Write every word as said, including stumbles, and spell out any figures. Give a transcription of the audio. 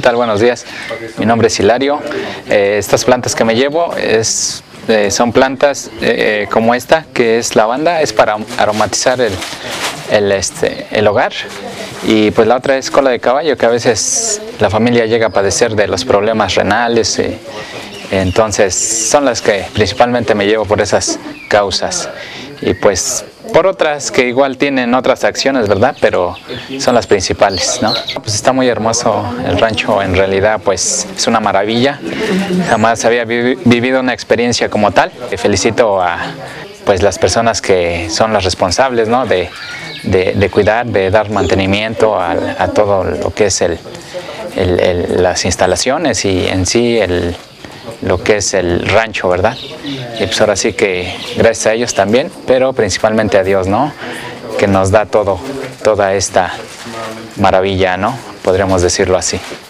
tal? Buenos días. Mi nombre es Hilario. Eh, estas plantas que me llevo es, eh, son plantas eh, como esta, que es lavanda, es para aromatizar el, el, este, el hogar. Y pues la otra es cola de caballo, que a veces la familia llega a padecer de los problemas renales. Eh, entonces son las que principalmente me llevo por esas causas. Y pues por otras que igual tienen otras acciones, ¿verdad? Pero son las principales, ¿no? Pues está muy hermoso el rancho, en realidad pues es una maravilla. Jamás había vi vivido una experiencia como tal. Felicito a pues las personas que son las responsables, ¿no? De, de, de cuidar, de dar mantenimiento a, a todo lo que es el, el, el, las instalaciones y en sí el lo que es el rancho, ¿verdad? Y pues ahora sí que gracias a ellos también, pero principalmente a Dios, ¿no? Que nos da todo, toda esta maravilla, ¿no? Podríamos decirlo así.